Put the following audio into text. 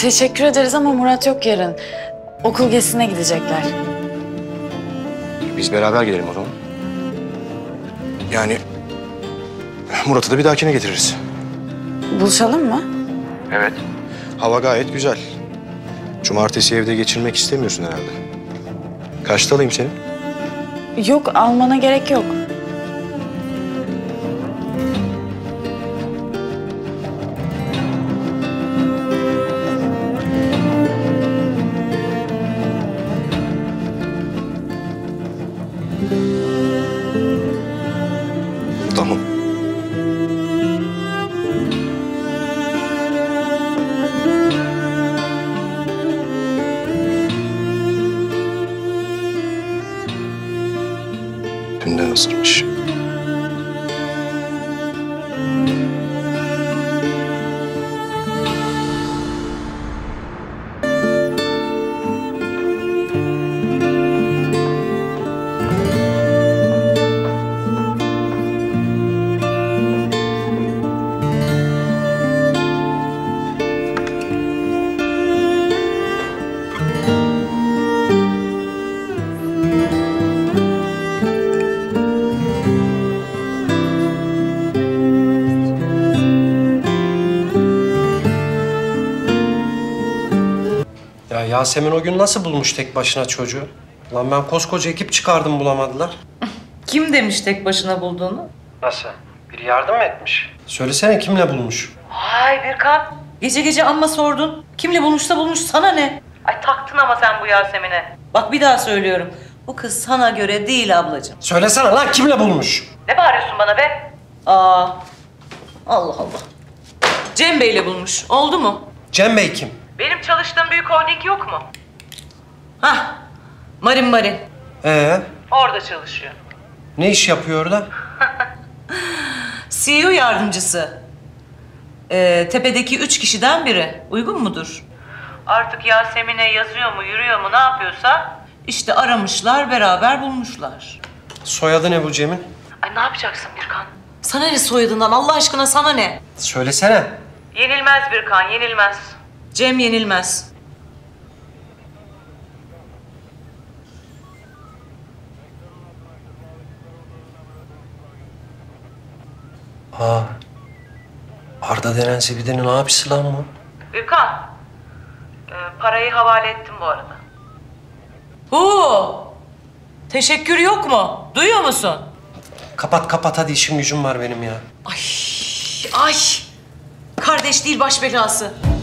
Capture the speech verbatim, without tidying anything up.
Teşekkür ederiz ama Murat yok yarın. Okul gezisine gidecekler. Biz beraber gidelim o zaman. Yani Murat'ı da bir dahakine getiririz. Buluşalım mı? Evet. Hava gayet güzel. Cumartesi evde geçirmek istemiyorsun herhalde. Kaçta alayım seni? Yok, almana gerek yok. Tamam. Dünden hazırmış. Ya Yasemin o gün nasıl bulmuş tek başına çocuğu? Lan ben koskoca ekip çıkardım bulamadılar. Kim demiş tek başına bulduğunu? Nasıl? Biri yardım mı etmiş? Söylesene kimle bulmuş? Hay Birkan. Gece gece amma sordun. Kimle bulmuşsa bulmuş, sana ne? Ay taktın ama sen bu Yasemin'e. Bak bir daha söylüyorum. Bu kız sana göre değil ablacığım. Söylesene lan kimle bulmuş? Ne bağırıyorsun bana be? Aa, Allah Allah. Cem Bey'le bulmuş. Oldu mu? Cem Bey kim? Benim çalıştığım büyük holding yok mu? Hah, Marin Marin. Ee, Orada çalışıyor. ne iş yapıyor orada? C E O yardımcısı. Ee, tepedeki üç kişiden biri. Uygun mudur? Artık Yasemin'e yazıyor mu, yürüyor mu, ne yapıyorsa... işte aramışlar, beraber bulmuşlar. Soyadı ne bu Cem'in? Ay ne yapacaksın Birkan? Sana ne soyadından? Allah aşkına sana ne? Söylesene. Yenilmez Birkan, yenilmez. Cem yenilmez. Aa, Arda denen Zebide'nin abisi lan bu. Birkan, e, parayı havale ettim bu arada. Huu! Teşekkür yok mu? Duyuyor musun? Kapat kapat hadi, işim gücüm var benim ya. Ay, ay! Kardeş değil baş belası.